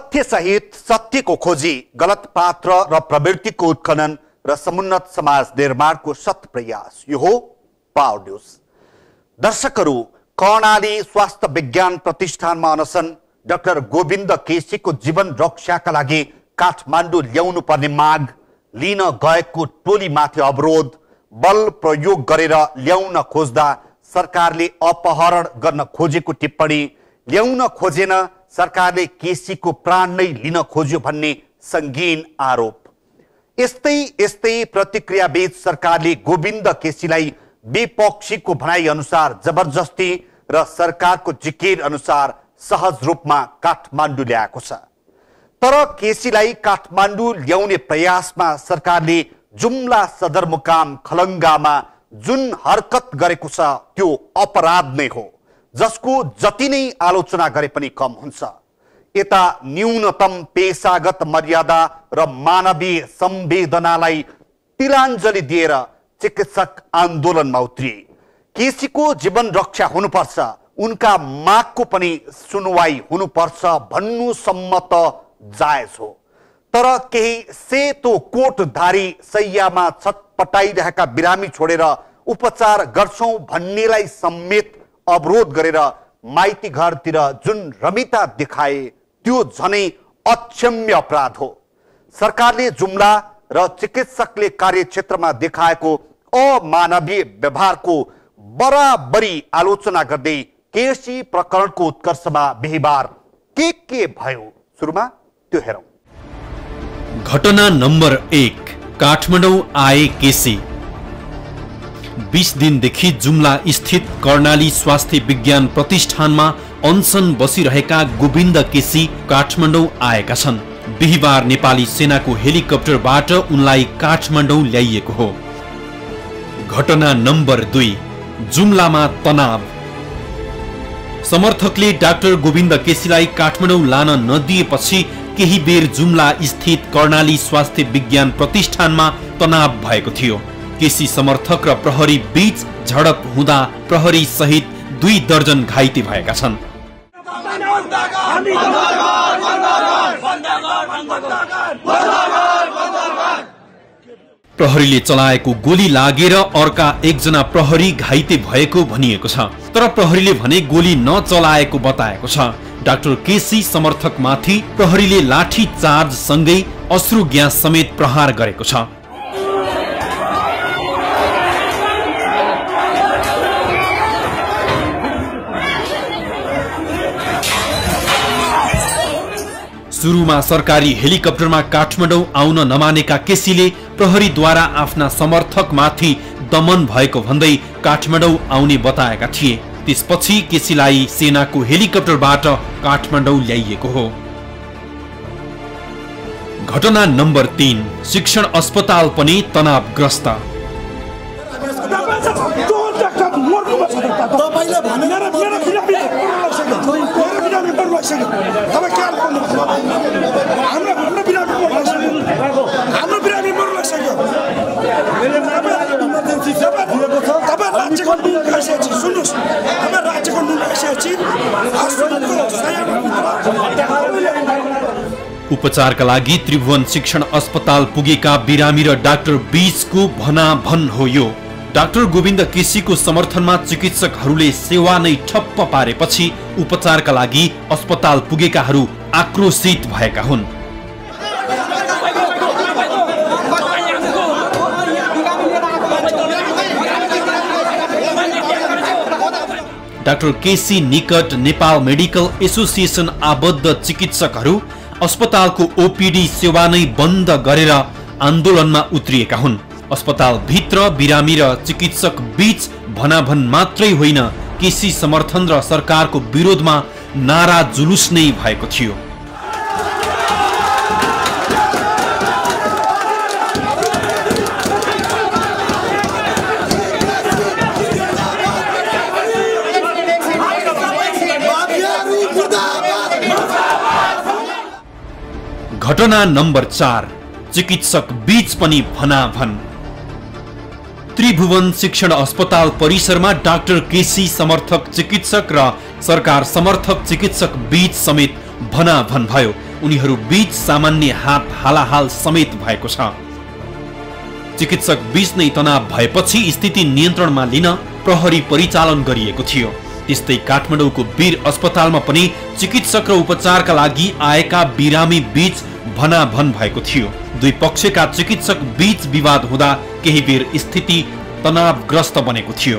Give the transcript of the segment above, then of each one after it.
तथ्य सहित सत्यको खोजी, गलत पात्र र प्रवृत्तिको उत्खनन र समुन्नत समाज निर्माणको सत प्रयास। यो हो पावर न्यूज। दर्शकहरू, कर्णाली स्वास्थ्य विज्ञान प्रतिष्ठानमा अनसन डाक्टर गोविन्द केसीको जीवन रक्षाका लागि काठमाडौँ ल्याउनु पर्ने माग, लिन गएको टोलीमाथि अवरोध, बल प्रयोग गरेर ल्याउन खोज्दा सरकारले अपहरण गर्न खोजेको टिप्पणी, ल्याउन खोजेन सरकारले केसीको प्राण नै लिन खोज्यो भन्ने संगीन आरोप। यस्तै यस्तै प्रतिक्रिया बीच सरकारले गोविन्द केसीलाई विपक्षीको भनाइ अनुसार जबरजस्ती र सरकारको जिकिर अनुसार सहज रूपमा काठमाडौँ ल्याएको छ। तर केसीलाई काठमाडौँ ल्याउने प्रयासमा सरकारले जुम्ला सदरमुकाम खलङ्गामा जुन हरकत गरेको छ त्यो अपराध नै हो, जसको जति नै आलोचना गरे पनि कम हुन्छ। यता न्यूनतम पेशागत मर्यादा र मानवीय संवेदनालाई तिलाञ्जली दिएर चिकित्सक आन्दोलनमा उत्रिए। केसीको जीवन रक्षा हुनुपर्छ, उनका मागको पनि सुनवाई हुनुपर्छ भन्नुसम्म त जायज हो। तर केही सेतो कोटधारी शैय्यामा छटपटाइरहेका बिरामी छोडेर उपचार गर्छौं भन्नेलाई समेत अवरोध गरेर माइती घरतिर जुन रमिता देखाए त्यो झनै अक्षम्य अपराध हो। सरकारले जुम्ला र चिकित्सकले कार्यक्षेत्रमा देखाएको अमानवीय व्यवहारको बराबरी आलोचना गर्दै केसी प्रकरणको उत्कर्षमा बिहिबार के भयो, सुरुमा त्यो हेरौं। घटना नम्बर 1, काठमाडौँ आए केसी। 20 दिनदेखि जुम्ला स्थित कर्णाली स्वास्थ्य विज्ञान प्रतिष्ठानमा अनसन बसिरहेका गोविन्द केसी काठमाडौँ आएका छन्। बिहिबार नेपाली सेनाको हेलिकप्टरबाट उनलाई काठमाडौँ ल्याइएको हो। घटना नम्बर 2, जुम्लामा तनाव। समर्थकले डाक्टर गोविन्द केसीलाई काठमाडौँ लान नदिएपछि केही बेर जुम्ला स्थित कर्णाली स्वास्थ्य विज्ञान प्रतिष्ठानमा तनाव भएको थियो। केसी समर्थक र प्रहरी बीच झडप हुँदा प्रहरी सहित 2 दर्जन घाइते भएका छन्। प्रहरीले चलाएको गोली लागेर अर्का एकजना प्रहरी घाइते भएको भनिएको छ। तर प्रहरीले भने गोली नचलाएको बताएको छ। डाक्टर केसी समर्थकमाथि प्रहरीले लाठी चार्ज सँगै अश्रु ग्यास समेत प्रहार गरेको छ। सुरुमा सरकारी हेलिकप्टरमा काठमाडौँ आउन नमानेका केसीले प्रहरीद्वारा आफ्ना समर्थकमाथि दमन भएको भन्दै काठमाडौँ आउने बताएका थिए। त्यसपछि केसीलाई सेनाको हेलिकप्टरबाट काठमाडौँ ल्याइएको हो। घटना नम्बर 3, शिक्षण अस्पताल पनि तनावग्रस्त। उपचारका लागि त्रिभुवन शिक्षण अस्पताल पुगेका बिरामी र डाक्टर बीचको भनाभन हो यो। डाक्टर गोविन्द केसीको समर्थनमा चिकित्सकहरूले सेवा नै ठप्प पारेपछि उपचारका लागि अस्पताल पुगेकाहरू आक्रोशित भएका हुन्। डाक्टर केसी निकट नेपाल मेडिकल एसोसिएसन आबद्ध चिकित्सकहरू अस्पतालको ओपीडी सेवा नै बन्द गरेर आन्दोलनमा उत्रिएका हुन्। अस्पताल भित्र बिरामी र चिकित्सक बीच भनाभन मात्रै होइन, केसी समर्थन र सरकारको विरोधमा नारा जुलुस नै भएको थियो। घटना नम्बर 4, चिकित्सक बीच पनि भनाभन। त्रिभुवन शिक्षण अस्पताल परिसरमा डाक्टर केसी समर्थक चिकित्सक र सरकार समर्थक चिकित्सक बीच समेत भनाभन भयो। उनीहरू बीच सामान्य हात हालाहाल समेत भएको छ। चिकित्सक बीच नै तनाव भएपछि स्थिति नियन्त्रणमा लिन प्रहरी परिचालन गरिएको थियो। त्यस्तै काठमाडौँको वीर अस्पतालमा पनि चिकित्सक र उपचारका लागि आएका बिरामी बीच भनाभन भएको थियो। दुई पक्षका चिकित्सक बीच विवाद हुँदा केही बेर स्थिति तनावग्रस्त बनेको थियो।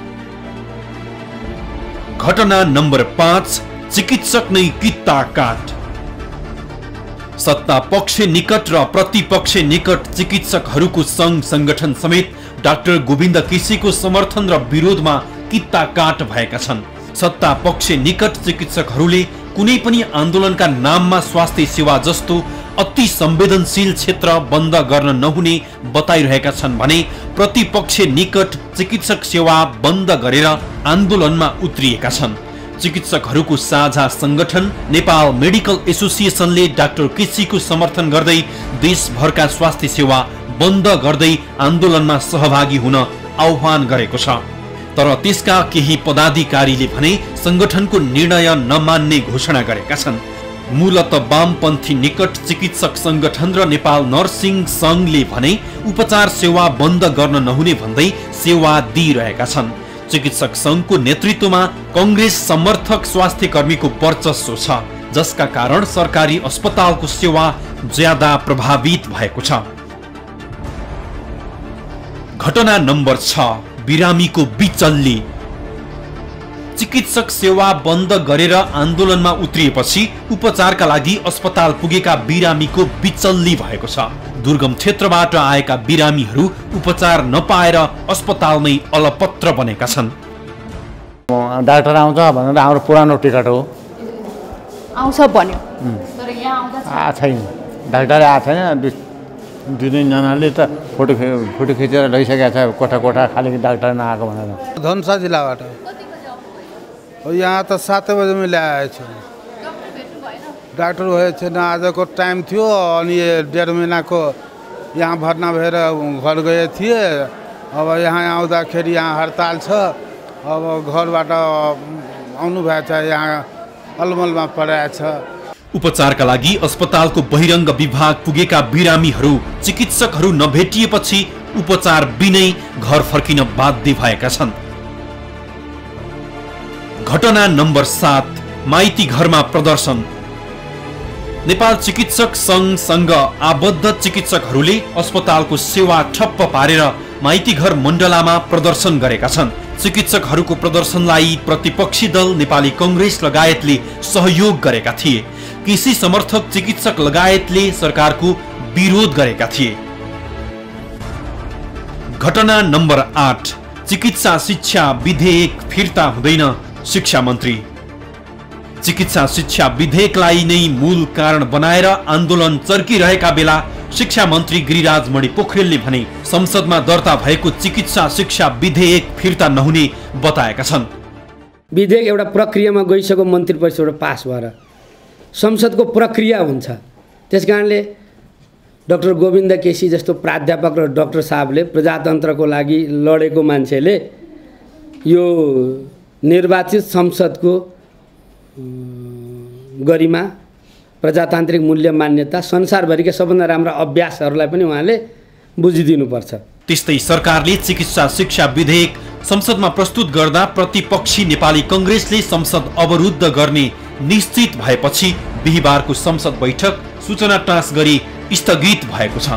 घटना नम्बर 5, चिकित्सक नै कित्ता काट। सत्ता पक्ष निकट र प्रतिपक्ष निकट चिकित्सकहरूको संघ संगठन समेत डाक्टर गोविन्द केसीको समर्थन र विरोधमा कित्ता काट भएका छन्। सत्ता पक्ष निकट चिकित्सकहरूले कुनै पनि आन्दोलनका नाममा स्वास्थ्य सेवा जस्तो अति संवेदनशील क्षेत्र बन्द गर्न नहुने बताइरहेका छन् भने प्रतिपक्ष निकट चिकित्सक सेवा बन्द गरेर आन्दोलनमा उत्रिएका छन्। चिकित्सकहरूको साझा संगठन नेपाल मेडिकल एसोसिएसनले डाक्टर केसीको समर्थन गर्दै देशभरका स्वास्थ्य सेवा बन्द गर्दै आन्दोलनमा सहभागी हुन आह्वान गरेको छ। तर त्यसका केही पदाधिकारीले भने संगठनको निर्णय नमान्ने घोषणा गरेका छन्। मूलत वामपन्थी निकट चिकित्सक संगठन र नेपाल नर्सिङ संघले भने उपचार सेवा बन्द गर्न नहुने भन्दै सेवा दिइरहेका छन्। चिकित्सक संघको नेतृत्वमा कंग्रेस समर्थक स्वास्थ्य कर्मीको वर्चस्व छ, जसका कारण सरकारी अस्पतालको सेवा ज्यादा प्रभावित भएको छ। घटना नम्बर 6, बिरामीको बिचल्ली। चिकित्सक सेवा बन्द गरेर आन्दोलनमा उत्रिएपछि उपचारका लागि अस्पताल पुगेका बिरामीको बिचल्ली भएको छ। दुर्गम क्षेत्रबाट आएका बिरामीहरू उपचार नपाएर अस्पतालमै अलपत्र बनेका छन्। डाक्टर आउँछ भनेर हाम्रो पुरानो टिकट हो, आउँछ भन्यो तर यहाँ आउँदा छैन, डाक्टर आएको छैन। दुई तिनजनाले त फोटो खिचेर लैसकेको छ कोठा कोठा, खालि डाक्टर नआएको भनेर। धनुषा जिल्लाबाट यहाँ त 7 बजेमा ल्याएछ। डाक्टर भएको छैन, आजको टाइम थियो अनि 1.5 महिनाको यहाँ भर्ना भएर घर गए थिए। अब यहाँ आउँदाखेरि यहाँ हडताल छ। अब घरबाट आउनु भएको छ, यहाँ अलमलमा परेछ। उपचारका लागि अस्पतालको बहिरङ्ग विभाग पुगेका बिरामीहरू चिकित्सकहरू नभेटिएपछि उपचार बिनै घर फर्किन बाध्य भएका छन्। घटना नम्बर 7, माइती घरमा प्रदर्शन। नेपाल चिकित्सक संघसँग आबद्ध चिकित्सकहरूले अस्पतालको सेवा ठप्प पारेर माइती घर मण्डलामा प्रदर्शन गरेका छन्। चिकित्सकहरूको प्रदर्शनलाई प्रतिपक्षी दल नेपाली कंग्रेस लगायतले सहयोग गरेका थिए। केसी समर्थक चिकित्सक लगायतले सरकारको विरोध गरेका थिए। घटना नम्बर 8, चिकित्सा शिक्षा विधेयक फिर्ता हुँदैन। शिक्षा मन्त्री। चिकित्सा शिक्षा विधेयकलाई नै मूल कारण बनाएर आन्दोलन चर्किरहेका बेला शिक्षा मन्त्री गिरिराज मणि पोखरेलले भने संसदमा दर्ता भएको चिकित्सा शिक्षा विधेयक फिर्ता नहुने बताएका छन्। विधेयक एउटा प्रक्रियामा गइसक्यो, मन्त्री परिषदबाट पास भएर संसदको प्रक्रिया हुन्छ। त्यसकारणले डाक्टर गोविन्द केसी जस्तो प्राध्यापक र डाक्टर साहबले प्रजातन्त्रको लागि लडेको मान्छेले यो निर्वाचित संसदको गरिमा, प्रजातान्त्रिक मूल्य मान्यता, संसारभरिका सबभन्दा राम्रा अभ्यासहरूलाई पनि उहाँले बुझिदिनुपर्छ। त्यस्तै सरकारले चिकित्सा शिक्षा विधेयक संसदमा प्रस्तुत गर्दा प्रतिपक्षी नेपाली कंग्रेसले संसद अवरुद्ध गर्ने निश्चित भएपछि बिहीबारको संसद बैठक सूचना टाँस गरी स्थगित भएको छ।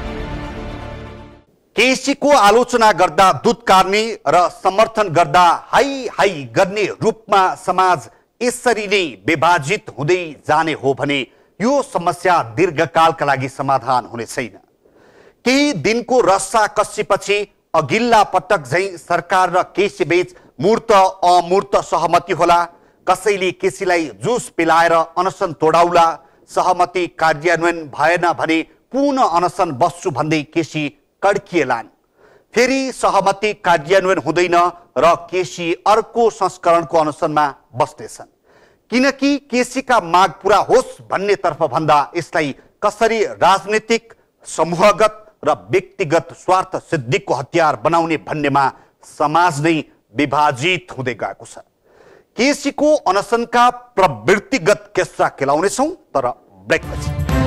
केसीको आलोचना गर्दा दुत्कारने र समर्थन गर्दा हाई हाई गर्ने रूपमा समाज यसरी नै विभाजित हुँदै जाने हो भने यो समस्या दीर्घकालका लागि समाधान हुने छैन। केही दिनको रस्साकस्सीपछि अघिल्ला पटक झैं सरकार र केसी बीच मूर्त अमूर्त सहमति होला। कसैले केसीलाई जुस पिलाएर अनसन तोडाउला। सहमति कार्यान्वयन भएन भने पुनः अनसन बस्छु भन्दै केसी कड्किएलान्। फेरि सहमति कार्यान्वयन हुँदैन र केसी अर्को संस्करणको अनसनमा बस्नेछन्। किनकि केसीका माग पूरा होस् भन्ने तर्फ भन्दा यसलाई कसरी राजनीतिक, समूहगत र व्यक्तिगत स्वार्थ सिद्धिको हतियार बनाउने भन्नेमा समाज नै विभाजित हुँदै गएको छ। केसीको अनसनका प्रवृत्तिगत किस्सा केलाउनेछौँ, तर ब्रेकपछि।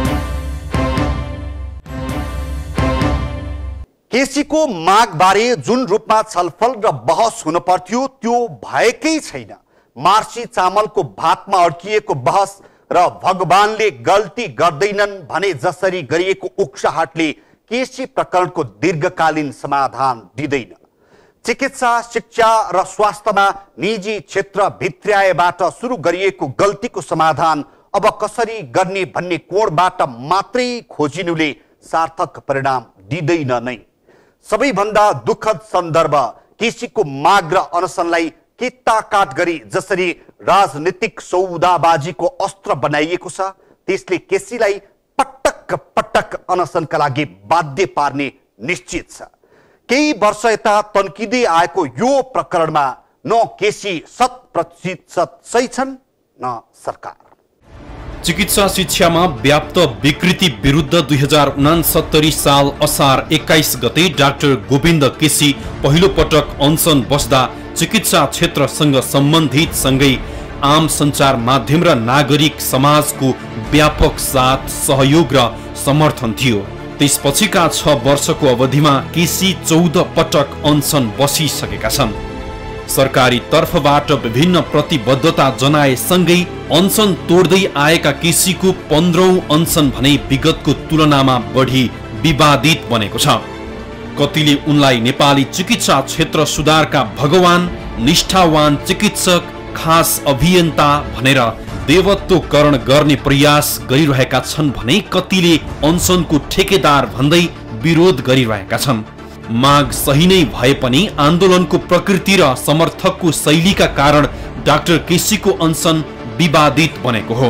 केसीको मागबारे जुन रूपमा छलफल र बहस हुन पर्थ्यो त्यो भएकै छैन। मार्सी चामलको भातमा अड्किएको बहस र भगवानले गल्ती गर्दैनन् भने जसरी गरिएको उक्साहटले केसी प्रकरणको दीर्घकालीन समाधान दिँदैन। चिकित्सा, शिक्षा र स्वास्थ्यमा निजी क्षेत्र भित्र्याएबाट सुरु गरिएको गल्तीको समाधान अब कसरी गर्ने भन्ने कोणबाट मात्रै खोजिनुले सार्थक परिणाम दिँदैन नै। सबैभन्दा दुःखद सन्दर्भ केसीको माग र अनसनलाई कित्ताकाट गरी जसरी राजनीतिक सौदाबाजीको अस्त्र बनाइएको छ, त्यसले केसीलाई पटक पटक अनसनका लागि बाध्य पार्ने निश्चित छ। केही वर्ष यता तन्किँदै आएको यो प्रकरणमा न केसी 100% सही छन् न सरकार। चिकित्सा शिक्षामा व्याप्त विकृति विरुद्ध 2069 साल असार 21 गते डाक्टर गोविन्द केसी पहिलो पटक अनसन बस्दा चिकित्सा क्षेत्रसँग सम्बन्धित सँगै आम सञ्चार माध्यम र नागरिक समाजको व्यापक साथ, सहयोग र समर्थन थियो। त्यसपछिका 6 वर्षको अवधिमा केसी 14 पटक अनसन बसिसकेका छन्। सरकारी तर्फबाट विभिन्न प्रतिबद्धता जनाएसँगै अनसन तोड्दै आएका केसीको 15औं अनसन भने विगतको तुलनामा बढी विवादित बनेको छ। कतिले उनलाई नेपाली चिकित्सा क्षेत्र सुधारका भगवान, निष्ठावान चिकित्सक, खास अभियन्ता भनेर देवत्वकरण गर्ने प्रयास गरिरहेका छन् भने कतिले अनसनको ठेकेदार भन्दै विरोध गरिरहेका छन्। माग सही नै भए पनि आन्दोलनको प्रकृति र समर्थकको शैलीका कारण डाक्टर केसीको अनसन विवादित बनेको हो।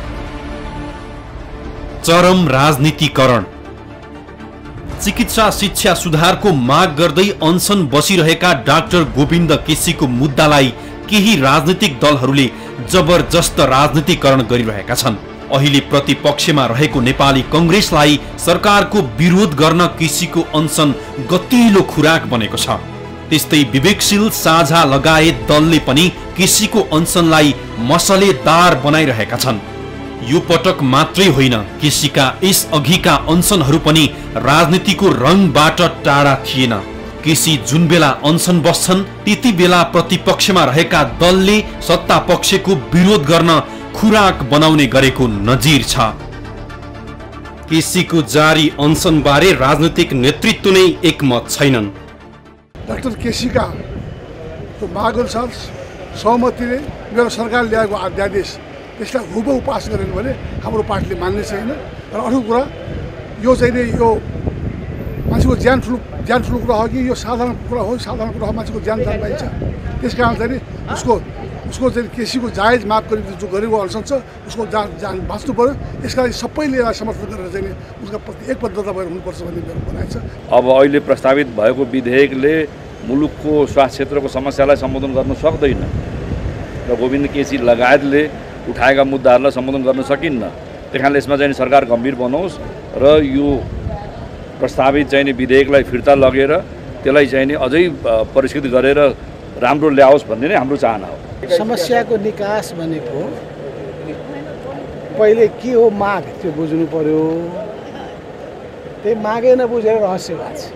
चरम राजनीतिकरण। चिकित्सा शिक्षा सुधारको माग गर्दै अनसन बसिरहेका डाक्टर गोविन्द केसीको मुद्दालाई केही राजनीतिक दलहरूले जबरजस्त राजनीतिकरण गरिरहेका छन्। अहिले प्रतिपक्षमा रहेको नेपाली कांग्रेसलाई सरकारको विरोध गर्न केसीको अनसन गतिलो खुराक बनेको छ। त्यस्तै विवेकशील साझा लगायत दलले पनि केसीको अनसनलाई मसलेदार बनाइरहेका छन्। यो पटक मात्रै होइन, केसीका यस अघिका अनसनहरू पनि राजनीतिको रङबाट टाढा थिएन। केसी जुन बेला अनसन बस्छन् त्यति बेला प्रतिपक्षमा रहेका दलले सत्ता पक्षको विरोध गर्न खुराक बनाउने गरेको नजिर छ। केसीको जारी अनसन बारे राजनीतिक नेतृत्व नै एकमत छैनन्। डाक्टर केसीका त्यो माग अनुसार सहमतिले मेरो सरकार ल्याएको अध्यादेश त्यसलाई हुबहु पास गरेन भने हाम्रो पार्टीले मान्ने छैन। र अर्को कुरा यो चाहिँ नि यो मान्छेको ज्यान ठुलो कुरा हो कि यो साधारण कुरा हो? साधारण कुरा हो, मान्छेको ज्यान जान्छ। त्यस कारण चाहिँ उसको चाहिँ केसीको जायज माग जो गरेको अनसन छ उसको जान बाँच्नु पर्यो। यसका लागि सबैले यसलाई समर्थन गरेर चाहिँ उसका प्रति एकबद्धता भएर हुनुपर्छ भन्ने मेरो भनाइ छ। अब अहिले प्रस्तावित भएको विधेयकले मुलुकको स्वास्थ्य क्षेत्रको समस्यालाई सम्बोधन गर्न सक्दैन र गोविन्द केसी लगायतले उठाएका मुद्दाहरूलाई सम्बोधन गर्न सकिन्न। त्यही कारणले यसमा चाहिँ सरकार गम्भीर बनोस् र यो प्रस्तावित चाहिँ विधेयकलाई फिर्ता लगेर त्यसलाई चाहिँ अझै परिष्कृत गरेर राम्रो ल्याओस् भन्ने नै हाम्रो चाहना हो। समस्याको निकास भनेको पहिले के हो माग त्यो बुझ्नु पर्यो। त्यही मागै नबुझेर रहस्यवाद छ।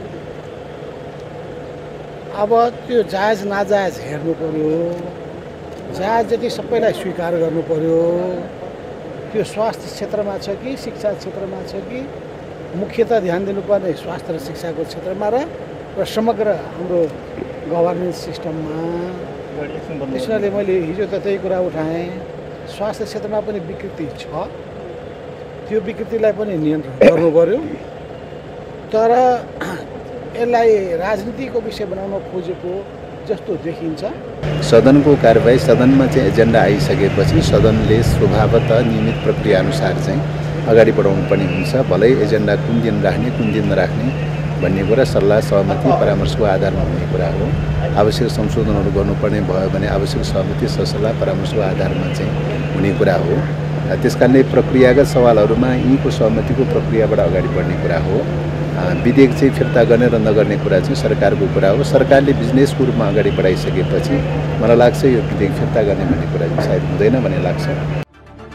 अब त्यो जायज नाजायज हेर्नु पर्यो। जायज जति सबैलाई स्वीकार गर्नु पर्यो। त्यो स्वास्थ्य क्षेत्रमा छ कि शिक्षा क्षेत्रमा छ कि मुख्यतः ध्यान दिनुपर्ने स्वास्थ्य र शिक्षाको क्षेत्रमा र समग्र हाम्रो गभर्नेन्स सिस्टममा। त्यसैले मैले हिजो त त्यही कुरा उठाएँ। स्वास्थ्य क्षेत्रमा पनि विकृति छ, त्यो विकृतिलाई पनि नियन्त्रण गर्नु पर्यो। तर यसलाई राजनीतिको विषय बनाउन खोजेको जस्तो देखिन्छ। सदनको कारबाही सदनमा चाहिँ एजेन्डा आइसकेपछि सदनले स्वभावतः नियमित प्रक्रियाअनुसार चाहिँ अगाडि बढाउनु पर्ने हुन्छ। भलै एजेन्डा कुन दिन राख्ने कुन दिन नराख्ने भन्ने कुरा सल्लाह सहमति परामर्शको आधारमा हुने कुरा हो। आवश्यक संशोधनहरू गर्नुपर्ने भयो भने आवश्यक सहमति सरसल्लाह परामर्शको आधारमा चाहिँ हुने कुरा हो। त्यसकारणले प्रक्रियागत सवालहरूमा यीको सहमतिको प्रक्रियाबाट अगाडि बढ्ने कुरा हो। विधेयक चाहिँ फिर्ता गर्ने र नगर्ने कुरा चाहिँ सरकारको कुरा हो। सरकारले बिजनेसको रूपमा अगाडि बढाइसकेपछि मलाई लाग्छ यो विधेयक फिर्ता गर्ने भन्ने कुरा चाहिँ सायद हुँदैन भन्ने लाग्छ।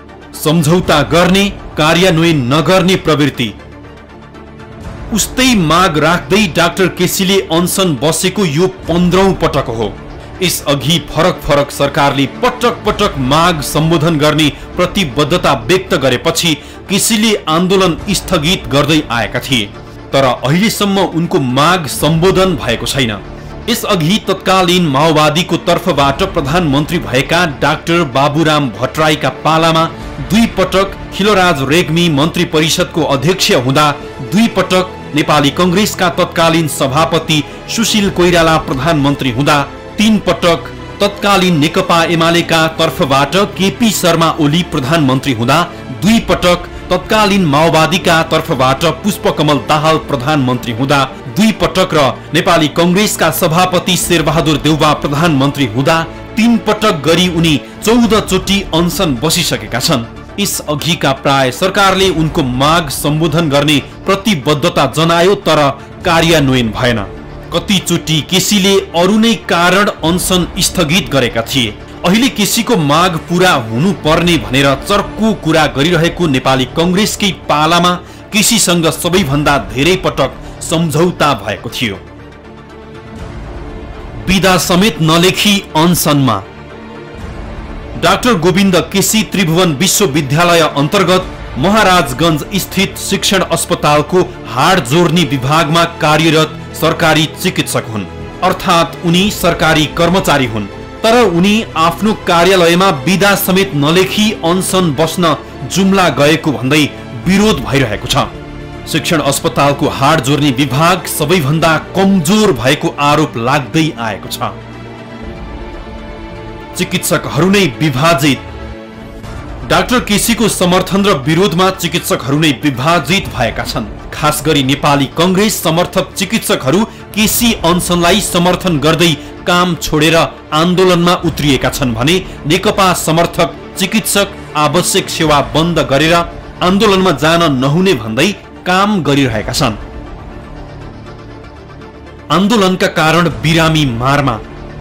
सम्झौता गर्ने कार्यान्वयन नगर्ने प्रवृत्ति। उस्तै माग राख्दै डाक्टर केसीले अनसन बसेको यो 15औं पटक हो। यसअघि फरक फरक सरकारले पटक पटक माग सम्बोधन गर्ने प्रतिबद्धता व्यक्त गरेपछि केसीले आन्दोलन स्थगित गर्दै आएका थिए, तर अहिलेसम्म उनको माग सम्बोधन भएको छैन। यसअघि तत्कालीन माओवादीको तर्फबाट प्रधानमन्त्री भएका डाक्टर बाबुराम भट्टराईका पालामा 2 पटक खिलराज रेग्मी मन्त्री परिषदको अध्यक्ष हुँदा 2 पटक नेपाली कंग्रेसका तत्कालीन सभापति सुशील कोइराला प्रधानमन्त्री हुँदा 3 पटक तत्कालीन नेकपा एमालेका तर्फबाट केपी शर्मा ओली प्रधानमन्त्री हुँदा 2 पटक तत्कालीन माओवादीका तर्फबाट पुष्पकमल दाहाल प्रधानमन्त्री हुँदा 2 पटक र नेपाली कंग्रेसका सभापति शेरबहादुर देउवा प्रधानमन्त्री हुँदा 3 पटक गरी उनी 14 चोटि अनसन बसिसकेका छन्। यस अघिका प्राय सरकारले उनको माग सम्बोधन गर्ने प्रतिबद्धता जनायो, तर कार्यान्वयन भएन। कतिचोटि केसीले अरू नै कारण अनसन स्थगित गरेका थिए। अहिले केसीको माग पूरा हुनुपर्ने भनेर चर्को कुरा गरिरहेको नेपाली कंग्रेसकै पालामा केसीसँग सबैभन्दा धेरै पटक सम्झौता भएको थियो। बिदा समेत नलेखी अनसनमा डाक्टर गोविन्द केसी त्रिभुवन विश्वविद्यालय अन्तर्गत महाराजगंज स्थित शिक्षण अस्पतालको हाड जोर्नी विभागमा कार्यरत सरकारी चिकित्सक हुन्, अर्थात् उनी सरकारी कर्मचारी हुन्। तर उनी आफ्नो कार्यालयमा बिदा समेत नलेखी अनसन बस्न जुम्ला गएको भन्दै विरोध भइरहेको छ। शिक्षण अस्पतालको हाड जोर्नी विभाग सबैभन्दा कमजोर भएको आरोप लाग्दै आएको छ। चिकित्सकहरू नै विभाजित। डाक्टर केसीको समर्थन र विरोधमा चिकित्सकहरू नै विभाजित भएका छन्। खास गरी नेपाली कंग्रेस समर्थक चिकित्सकहरू केसी अनसनलाई समर्थन गर्दै काम छोडेर आन्दोलनमा उत्रिएका छन् भने नेकपा समर्थक चिकित्सक आवश्यक सेवा बन्द गरेर आन्दोलनमा जान नहुने भन्दै काम गरिरहेका छन्। आन्दोलनका कारण बिरामी मारमा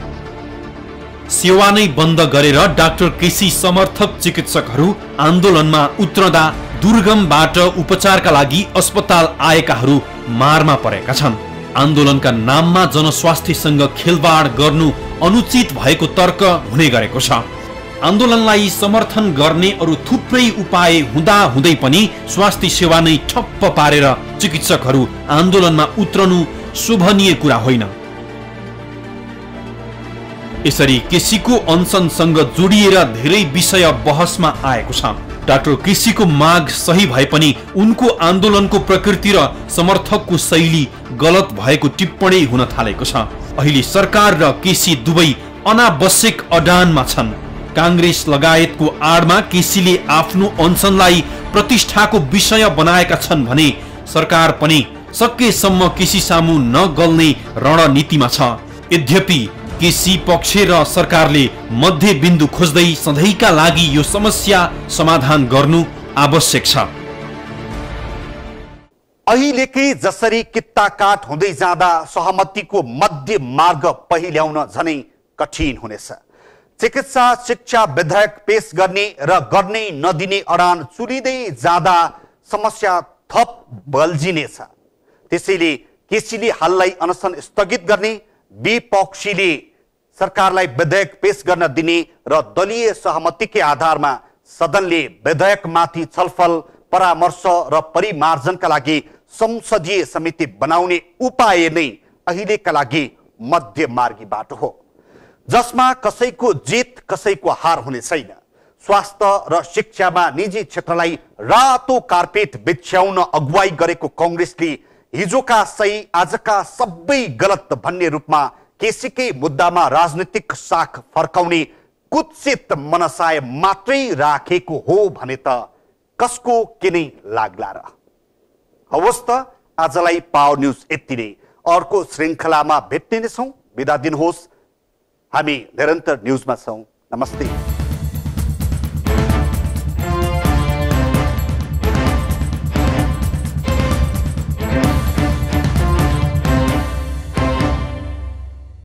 सेवा नै बन्द गरेर डाक्टर केसी समर्थक चिकित्सकहरू आन्दोलनमा उत्रदा दुर्गमबाट उपचारका लागि अस्पताल आएकाहरू मारमा परेका छन्। आन्दोलनका नाममा जनस्वास्थ्यसँग खेलवाड गर्नु अनुचित भएको तर्क हुने गरेको छ। आन्दोलनलाई समर्थन गर्ने अरू थुप्रै उपाय हुँदा हुँदै पनि स्वास्थ्य सेवा नै ठप्प पारेर चिकित्सकहरू आन्दोलनमा उत्रनु शोभनीय कुरा होइन। यसरी केसीको अनसनसँग जोडिएर धेरै विषय बहसमा आएको छ। डाक्टर केसीको माग सही भए पनि उनको आन्दोलनको प्रकृति र समर्थकको शैली गलत भएको टिप्पणी हुन थालेको छ। अहिले सरकार र केसी दुवै अनावश्यक अडानमा छन्। कांग्रेस लगायतको आडमा केसीले आफ्नो अनसनलाई प्रतिष्ठाको विषय बनाएका छन् भने सरकार पनि सकेसम्म केसी सामु नगल्ने रणनीतिमा छ। यद्यपि केसी पक्ष र सरकारले मध्यबिन्दु खोज्दै सधैँका लागि यो समस्या समाधान गर्नु आवश्यक छ। अहिलेकै जसरी कित्ता काट हुँदै जाँदा सहमतिको मध्य मार्ग पहिल्याउन झनै कठिन हुनेछ। चिकित्सा शिक्षा विधेयक पेश गर्ने र गर्नै नदिने अडान चुलिँदै जाँदा समस्या थप बल्झिनेछ। त्यसैले केसीले हाललाई अनसन स्थगित गर्ने, विपक्षीले सरकारलाई विधेयक पेश गर्न दिने र दलीय सहमतिकै आधारमा सदनले विधेयकमाथि छलफल, परामर्श र परिमार्जनका लागि संसदीय समिति बनाउने उपाय नै अहिलेका लागि मध्यमार्गी बाटो हो, जसमा कसैको जित कसैको हार हुने छैन। स्वास्थ्य र शिक्षामा निजी क्षेत्रलाई रातो कार्पेट बिछ्याउन अगुवाई गरेको कांग्रेसले हिजोका सही आजका सबै गलत भन्ने रूपमा केसीकै मुद्दामा राजनीतिक साख फर्काउने कुत्सित मनसाय मात्रै राखेको हो भने त कसको किनै लाग्ला र। हवस् त आजलाई पावर न्यूज यति नै। अर्को श्रृङ्खलामा भेट्ने नै छौँ। बिदा दिनुहोस्। हामी निरन्तर न्यूजमा छौँ। नमस्ते।